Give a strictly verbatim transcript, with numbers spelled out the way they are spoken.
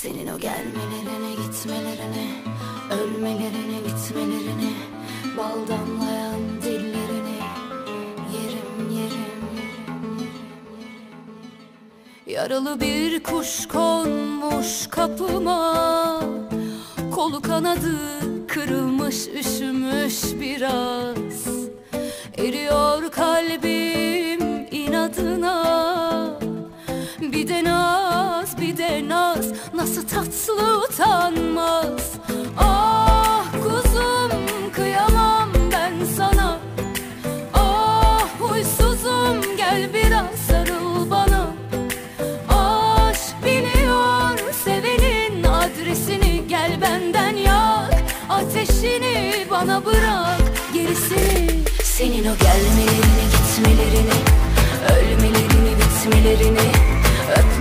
Senin o gelmelerini, gitmelerini, ölmelerini, bitmelerini, bal damlayan dillerini yerim, yerim. Yaralı bir kuş konmuş kapıma, kolu kanadı kırılmış, üşümüş biraz. Eriyor kalbim inadına, bir de naz, bir de naz, nasıl tatlı utanmaz. Ah kuzum, kıyamam ben sana. Ah huysuzum, gel biraz sarıl bana. Aşk biliyor sevenin adresini, gel benden yak ateşini, bana bırak gerisini. Senin o gelmelerini, gitmelerini, ölmelerini, bitmelerini,